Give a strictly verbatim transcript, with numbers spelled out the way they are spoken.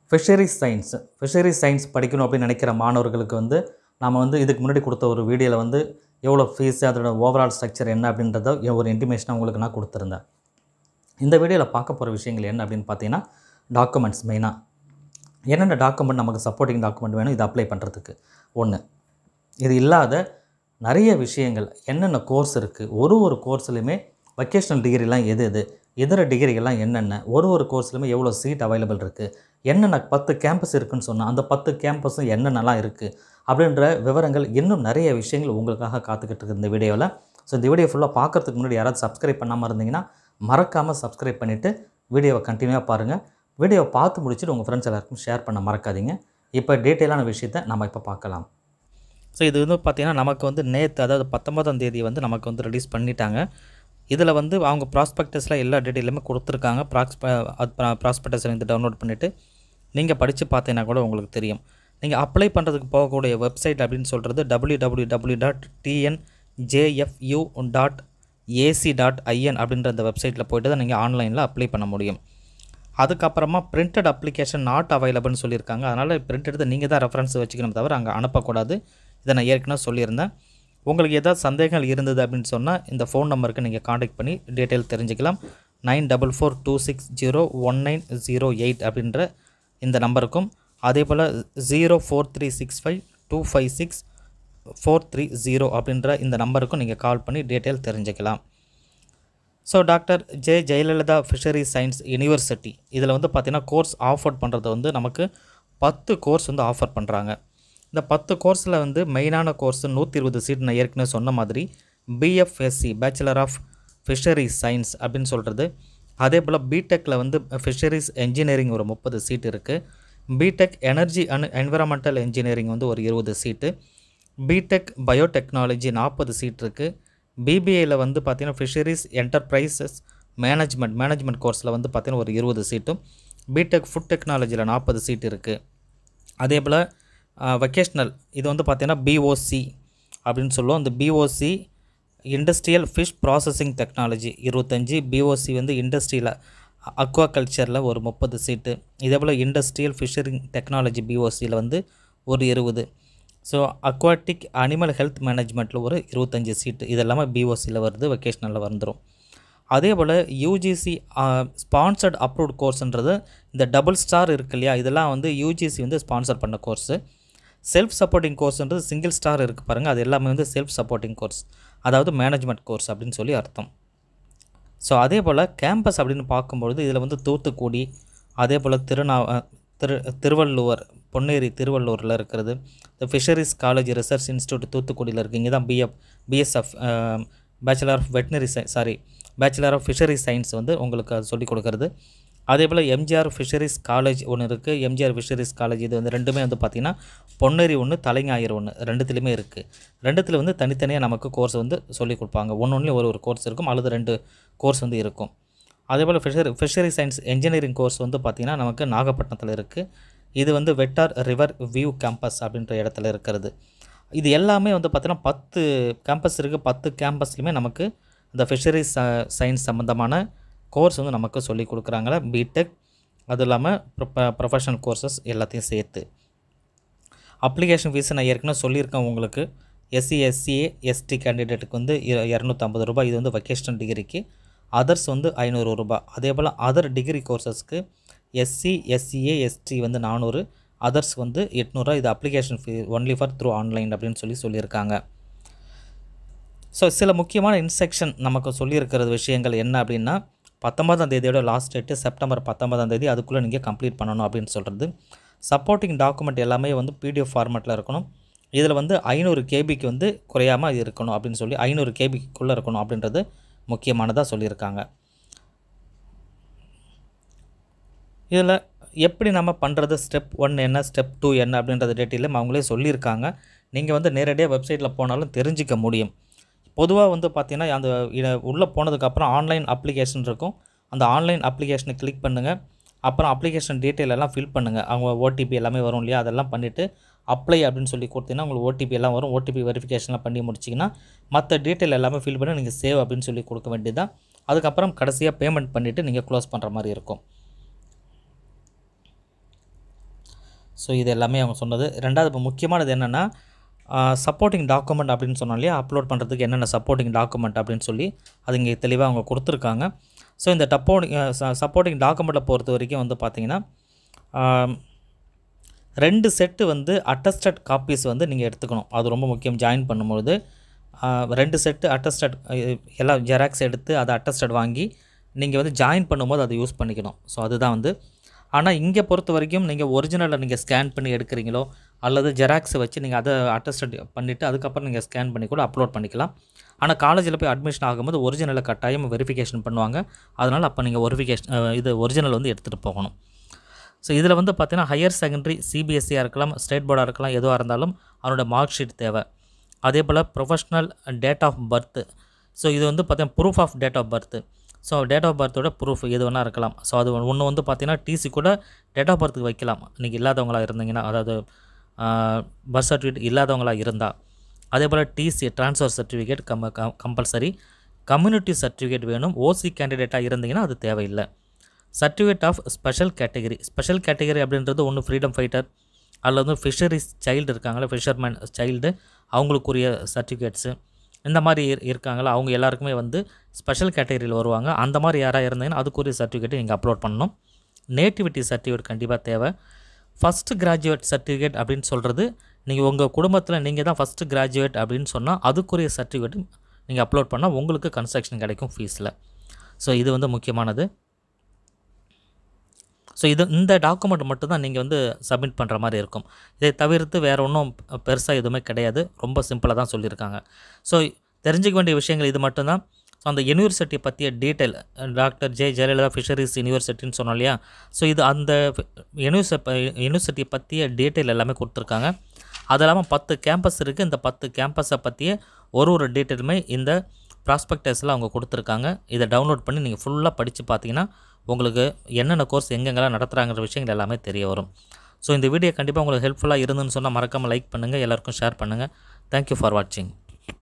Fisheries Science Fisheries Science படிக்கணும் அப்படின்னு நினைக்கிற மாணவர்களுக்கு வந்து நாம வந்து இதுக்கு முன்னாடி கொடுத்த ஒரு வீடியோவில் வந்து எவ்வளோ ஃபீஸ் அதோட ஓவரால் ஸ்ட்ரக்சர் என்ன அப்படின்றத ஒரு இன்டிமேஷன் உங்களுக்கு நான் கொடுத்துருந்தேன். இந்த வீடியோவில் பார்க்க போகிற விஷயங்கள் என்ன அப்படின்னு பார்த்தீங்கன்னா டாக்குமெண்ட்ஸ் மெயினாக என்னென்ன டாக்குமெண்ட் நமக்கு சப்போர்ட்டிங் டாக்குமெண்ட் வேணும் இதை அப்ளை பண்ணுறதுக்கு. ஒன்று இது இல்லாத நிறைய விஷயங்கள் என்னென்ன கோர்ஸ் இருக்குது, ஒரு ஒரு கோர்ஸ்லையுமே வொகேஷ்னல் டிகிரிலாம் எது எது, இதர டிகிரிகள்லாம் என்னென்ன, ஒரு ஒரு கோர்ஸ்லையுமே எவ்வளோ சீட் அவைலபிள் இருக்குது, என்னென்ன பத்து கேம்பஸ் இருக்குதுன்னு சொன்னால் அந்த பத்து கேம்பஸும் என்னென்னலாம் இருக்குது அப்படின்ற விவரங்கள் இன்னும் நிறைய விஷயங்கள் உங்களுக்காக காத்துக்கிட்டு இருக்குது இந்த வீடியோவில். ஸோ இந்த வீடியோ ஃபுல்லாக பார்க்குறதுக்கு முன்னாடி யாராவது சப்ஸ்கிரைப் பண்ணாமல் இருந்தீங்கன்னா மறக்காமல் சப்ஸ்கிரைப் பண்ணிவிட்டு வீடியோவை கண்டினியூவாக பாருங்கள். வீடியோவை பார்த்து முடிச்சுட்டு உங்கள் ஃப்ரெண்ட்ஸ் எல்லாருக்கும் ஷேர் பண்ண மறக்காதீங்க. இப்போ டீட்டெயிலான விஷயத்தை நம்ம இப்போ பார்க்கலாம். ஸோ இது வந்து பார்த்திங்கன்னா நமக்கு வந்து நேற்று அதாவது பத்தொன்பதாம் தேதி வந்து நமக்கு வந்து ரிலீஸ் பண்ணிட்டாங்க. இதில் வந்து அவங்க ப்ராஸ்பெக்டஸில் எல்லா டீட்டெயிலுமே கொடுத்துருக்காங்க. ப்ராக்ஸ் ப்ராஸ்பெக்டஸில் வந்து டவுன்லோட் பண்ணிவிட்டு நீங்கள் படித்து பார்த்தீங்கன்னா கூட உங்களுக்கு தெரியும். நீங்கள் அப்ளை பண்ணுறதுக்கு போகக்கூடிய வெப்சைட் அப்படின்னு சொல்கிறது W W W dot TNJFU dot AC dot IN அப்படின்ற அந்த வெப்சைட்டில் போய்ட்டு தான் நீங்கள் ஆன்லைனில் அப்ளை பண்ண முடியும். அதுக்கப்புறமா பிரிண்டட் அப்ளிகேஷன் நாட் அவைலபிள்னு சொல்லியிருக்காங்க. அதனால் பிரிண்ட் எடுத்து நீங்கள் தான் ரெஃபரன்ஸ் வச்சுக்கணும் தவிர அங்கே அனுப்பக்கூடாது. இதை நான் ஏற்கனவே சொல்லியிருந்தேன். உங்களுக்கு ஏதாவது சந்தேகங்கள் இருந்தது அப்படின்னு சொன்னால் இந்த ஃபோன் நம்பருக்கு நீங்கள் காண்டாக்ட் பண்ணி டீட்டெயில் தெரிஞ்சுக்கலாம். Nine double four two six zero one nine zero eight அப்படின்ற இந்த நம்பருக்கும், அதே போல் zero four three six five two five six four three zero அப்படின்ற இந்த நம்பருக்கும் நீங்கள் கால் பண்ணி டீட்டெயில் தெரிஞ்சுக்கலாம். So doctor J Jayalalithaa fisheries science university இதில் வந்து பார்த்திங்கன்னா கோர்ஸ் ஆஃபர் பண்ணுறது வந்து நமக்கு பத்து கோர்ஸ் வந்து ஆஃபர் பண்ணுறாங்க. இந்த பத்து கோர்ஸில் வந்து மெயினான கோர்ஸ் நூற்றி இருபது சீட் நான் ஏற்கனவே சொன்ன மாதிரி B F S C bachelor of fisheries science அப்படின்னு சொல்கிறது. அதே போல் பிடெக்கில் வந்து ஃபிஷரிஸ் என்ஜினியரிங் ஒரு முப்பது சீட் இருக்குது. BTech energy and environmental engineering வந்து ஒரு இருபது சீட்டு. பிடெக் பயோடெக்னாலஜி நாற்பது சீட் இருக்குது. பிபிஏயில் வந்து பார்த்திங்கன்னா ஃபிஷரிஸ் என்டர்பிரைசஸ் மேனேஜ்மெண்ட் மேனேஜ்மெண்ட் கோர்ஸில் வந்து பார்த்திங்கன்னா ஒரு இருபது சீட்டும். பிடெக் ஃபுட் டெக்னாலஜியில் நாற்பது சீட் இருக்குது. அதே போல் வொகேஷ்னல் இது வந்து பார்த்திங்கன்னா பிஓசி அப்படின்னு சொல்லுவோம். அந்த POC industrial fish processing technology இருபத்தஞ்சி, பிஓசி வந்து இண்டஸ்ட்ரியில் அக்வா கல்ச்சரில் ஒரு முப்பது சீட்டு. இதே போல் இண்டஸ்ட்ரியல் ஃபிஷரிங் டெக்னாலஜி பிஓசியில் வந்து ஒரு இருபது. ஸோ அக்வாட்டிக் அனிமல் ஹெல்த் மேனேஜ்மெண்ட்டில் ஒரு இருபத்தஞ்சி சீட்டு. இதெல்லாமே பிஓசியில் வருது, வொகேஷ்னலில் வந்துடும். அதே போல் யூஜிசி ஸ்பான்சர்ட் அப்ரூவ்ட் கோர்ஸ்ன்றது இந்த டபுள் ஸ்டார் இருக்கு இல்லையா, இதெல்லாம் வந்து யூஜிசி வந்து ஸ்பான்சர் பண்ண கோர்ஸு. செல்ஃப் சப்போர்ட்டிங் கோர்ஸ்ன்றது சிங்கிள் ஸ்டார் இருக்குது பாருங்கள், அது எல்லாமே வந்து செல்ஃப் சப்போர்ட்டிங் கோர்ஸ், அதாவது மேனேஜ்மெண்ட் கோர்ஸ் அப்படின்னு சொல்லி அர்த்தம். ஸோ அதே போல் கேம்பஸ் அப்படின்னு பார்க்கும்பொழுது இதில் வந்து தூத்துக்குடி, அதே போல் திருநா திரு திருவள்ளூர் பொன்னேரி திருவள்ளூரில் இருக்கிறது. இந்த ஃபிஷரிஸ் காலேஜ் ரிசர்ச் இன்ஸ்டியூட் தூத்துக்குடியில் இருக்குது. இங்கே தான் BF BSF bachelor of veterinary sci sorry bachelor of fisheries science வந்து உங்களுக்கு அது சொல்லிக் கொடுக்குறது. அதே போல் எம்ஜிஆர் ஃபிஷரிஸ் காலேஜ் ஒன்று இருக்குது. எம்ஜிஆர் ஃபிஷரிஸ் காலேஜ் இது வந்து ரெண்டுமே வந்து பார்த்திங்கன்னா பொன்னேரி ஒன்று, தலைஞாயிறு ஒன்று, ரெண்டுத்துலேயுமே இருக்குது. ரெண்டுத்தில் வந்து தனித்தனியாக நமக்கு கோர்ஸ் வந்து சொல்லிக் கொடுப்பாங்க. ஒன்று ஒன்றுலேயும் ஒரு ஒரு கோர்ஸ் இருக்கும், அல்லது ரெண்டு கோர்ஸ் வந்து இருக்கும். அதே போல் fishery fishery science engineering course வந்து பார்த்திங்கன்னா நமக்கு நாகப்பட்டினத்தில் இருக்குது. இது வந்து வெட்டார் ரிவர் வியூ கேம்பஸ் அப்படின்ற இடத்துல இருக்கிறது. இது எல்லாமே வந்து பார்த்திங்கன்னா பத்து கேம்பஸ் இருக்குது. பத்து கேம்பஸ்லையுமே நமக்கு இந்த ஃபிஷரிஸ் சயின்ஸ் சம்மந்தமான கோர்ஸ் வந்து நமக்கு சொல்லி கொடுக்குறாங்களே பிடெக், அது இல்லாமல் ப்ரொஃபஷனல் கோர்சஸ் எல்லாத்தையும் சேர்த்து. அப்ளிகேஷன் ஃபீஸ் நான் ஏற்கனவே சொல்லியிருக்கேன் உங்களுக்கு. எஸ்சி எஸ்சிஏ எஸ்டி கேண்டிடேட்டுக்கு வந்து இரநூத்தம்பது ரூபாய், இது வந்து வொகேஷ்னல் டிகிரிக்கு. அதர்ஸ் வந்து ஐநூறு ரூபாய். அதே போல் அதர் டிகிரி கோர்சஸ்க்கு எஸ்சி எஸ்சிஏ எஸ்டி வந்து நானூறு, அதர்ஸ் வந்து எட்நூறுரூவா. இது application fee only for through online அப்படின்னு சொல்லி சொல்லியிருக்காங்க. ஸோ சில முக்கியமான இன்ஸ்ட்ரக்ஷன் நமக்கு சொல்லியிருக்கிறது விஷயங்கள் என்ன அப்படின்னா, பத்தொன்பதாம் தேதியோட லாஸ்ட் டேட்டு செப்டம்பர் பத்தொன்பதாம் தேதி, அதுக்குள்ளே நீங்கள் கம்ப்ளீட் பண்ணணும் அப்படின்னு சொல்கிறது. சப்போர்ட்டிங் டாக்குமெண்ட் எல்லாமே வந்து பிடிஎஃப் ஃபார்மேட்டில் இருக்கணும். இதில் வந்து ஐநூறு கேபிக்கு வந்து குறையாமல் இருக்கணும் அப்படின்னு சொல்லி ஐநூறு கேபிக்குள்ளே இருக்கணும் அப்படின்றது முக்கியமானதாக சொல்லியிருக்காங்க. இதில் எப்படி நம்ம பண்ணுறது, ஸ்டெப் ஒன் என்ன, ஸ்டெப் டூ என்ன அப்படின்றது டீட்டெயிலும் அவங்களே சொல்லியிருக்காங்க. நீங்கள் வந்து நேரடியாக வெப்சைட்டில் போனாலும் தெரிஞ்சிக்க முடியும். பொதுவாக வந்து பார்த்திங்கன்னா அந்த உள்ளே போனதுக்கப்புறம் ஆன்லைன் அப்ளிகேஷன் இருக்கும். அந்த ஆன்லைன் அப்ளிகேஷனை கிளிக் பண்ணுங்கள். அப்புறம் அப்ளிகேஷன் டீட்டெயில் எல்லாம் ஃபில் பண்ணுங்கள். அவங்க ஓடிபி எல்லாமே வரும் இல்லையா, அதெல்லாம் பண்ணிவிட்டு அப்ளை அப்படின்னு சொல்லி கொடுத்தீங்கன்னா உங்களுக்கு ஓடிபி எல்லாம் வரும். ஓடிபி வெரிஃபிகேஷன்லாம் பண்ணி முடிச்சிங்கன்னா மற்ற டீட்டெயில் எல்லாமே ஃபில் பண்ணி நீங்கள் சேவ் அப்படின்னு சொல்லி கொடுக்க வேண்டியதான். அதுக்கப்புறம் கடைசியாக பேமெண்ட் பண்ணிவிட்டு நீங்கள் க்ளோஸ் பண்ணுற மாதிரி இருக்கும். ஸோ இது எல்லாமே அவங்க சொன்னது. ரெண்டாவது இப்போ முக்கியமானது என்னென்னா சப்போர்ட்டிங் டாக்குமெண்ட் அப்படின்னு சொன்னோம் இல்லையா, அப்லோட் பண்ணுறதுக்கு என்னென்ன சப்போர்ட்டிங் டாக்குமெண்ட் அப்படின்னு சொல்லி அது இங்கே தெளிவாக அவங்க கொடுத்துருக்காங்க. ஸோ இந்த டப்போர்டிங் சப்போர்ட்டிங் டாக்குமெண்ட்டை பொறுத்த வரைக்கும் வந்து பார்த்திங்கன்னா ரெண்டு செட்டு வந்து அட்டஸ்டட் காப்பீஸ் வந்து நீங்கள் எடுத்துக்கணும். அது ரொம்ப முக்கியம். ஜாயின் பண்ணும்போது ரெண்டு செட்டு அட்டஸ்டட் எல்லாம் ஜெராக்ஸ் எடுத்து அதை அட்டஸ்டட் வாங்கி நீங்கள் வந்து ஜாயின் பண்ணும்போது அதை யூஸ் பண்ணிக்கணும். ஸோ அதுதான் வந்து. ஆனால் இங்கே பொறுத்த வரைக்கும் நீங்கள் ஒரிஜினலில் நீங்கள் ஸ்கேன் பண்ணி எடுக்கிறீங்களோ அல்லது ஜெராக்ஸை வச்சு நீங்கள் அதை அட்டஸ்டட் பண்ணிவிட்டு அதுக்கப்புறம் நீங்கள் ஸ்கேன் பண்ணி கூட அப்லோட் பண்ணிக்கலாம். ஆனால் காலேஜில் போய் அட்மிஷன் ஆகும்போது ஒரிஜினலை கட்டாயம் வெரிஃபிகேஷன் பண்ணுவாங்க. அதனால் அப்போ நீங்கள் வெரிஃபிகேஷன் இது ஒரிஜினல் வந்து எடுத்துகிட்டு போகணும். ஸோ இதில் வந்து பார்த்தீங்கன்னா ஹையர் செகண்டரி சிபிஎஸ்சியாக இருக்கலாம், ஸ்டேட் போர்டாக இருக்கலாம், எதுவாக இருந்தாலும் அவனோட மார்க் ஷீட் தேவை. அதே போல் professional date of birth. So இது வந்து பார்த்தீங்கன்னா proof of date of birth. So date of பர்த்தோட ப்ரூஃப் எது வேணால் இருக்கலாம். ஸோ அது ஒன்று வந்து பார்த்தீங்கன்னா டிசி கூட டேட் ஆஃப் பர்த்துக்கு வைக்கலாம் நீங்கள் இல்லாதவங்களாக இருந்தீங்கன்னா, அதாவது பர்த் சர்டிஃபிகேட் இல்லாதவங்களாக இருந்தால். அதே போல் TC transfer certificate com compulsory. Community certificate வேணும். ஓசி கேண்டிடேட்டாக இருந்தீங்கன்னா அது தேவையில்லை. Certificate of special category. Special category அப்படின்றது ஒன்று ஃப்ரீடம் ஃபைட்டர் அல்லது வந்து ஃபிஷரிஸ் சைல்டு இருக்காங்களே, ஃபிஷர்மேன் சைல்டு, அவங்களுக்குரிய சர்டிஃபிகேட்ஸு இந்த மாதிரி இருக்காங்களா, அவங்க எல்லாருக்குமே வந்து ஸ்பெஷல் கேட்டகரியில் வருவாங்க. அந்த மாதிரி யாராக இருந்தீங்கன்னா அதுக்குரிய சர்டிஃபிகேட்டை நீங்கள் அப்லோட் பண்ணணும். நேட்டிவிட்டி சர்டிஃபிகேட் கண்டிப்பாக தேவை. ஃபஸ்ட்டு கிராஜுவேட் சர்டிஃபிகேட் அப்படின்னு சொல்கிறது நீங்கள் உங்கள் குடும்பத்தில் நீங்கள் தான் ஃபஸ்ட்டு கிராஜுவேட் அப்படின்னு சொன்னால் அதுக்குரிய சர்டிஃபிகேட் நீங்கள் அப்லோட் பண்ணால் உங்களுக்கு கன்ஸ்ட்ரக்ஷன் கிடைக்கும் ஃபீஸில். ஸோ இது வந்து முக்கியமானது. ஸோ இது இந்த டாக்குமெண்ட் மட்டும் தான் நீங்கள் வந்து சப்மிட் பண்ணுற மாதிரி இருக்கும். இதை தவிர்த்து வேறு ஒன்றும் பெருசாக எதுவுமே கிடையாது. ரொம்ப சிம்பிளாக தான் சொல்லியிருக்காங்க. ஸோ தெரிஞ்சிக்க வேண்டிய விஷயங்கள் இது மட்டும்தான். ஸோ அந்த யூனிவர்சிட்டியை பற்றிய detail doctor J Jayalalithaa fisheries யூனிவர்சிட்டின்னு சொன்னோம் இல்லையா, ஸோ இது அந்த யூனிவர்சி யூனிவர்சிட்டியை பற்றிய டீட்டெயில் எல்லாமே கொடுத்துருக்காங்க. அது இல்லாமல் பத்து கேம்பஸ் இருக்குது. இந்த பத்து கேம்பஸை பற்றிய ஒரு ஒரு டீட்டெயிலுமே இந்த ப்ராஸ்பெக்டஸில் அவங்க கொடுத்துருக்காங்க. இதை டவுன்லோட் பண்ணி நீங்கள் ஃபுல்லாக படித்து பார்த்தீங்கன்னா உங்களுக்கு என்னென்ன கோர்ஸ் எங்கெங்கெல்லாம் நடத்துகிறாங்கிற விஷயங்கள் எல்லாமே தெரிய வரும். ஸோ இந்த வீடியோ கண்டிப்பாக உங்களுக்கு ஹெல்ப்ஃபுல்லாக இருந்துன்னு சொன்னால் மறக்காமல் லைக் பண்ணுங்கள், எல்லாருக்கும் ஷேர் பண்ணுங்கள். தேங்க்யூ ஃபார் வாட்சிங்.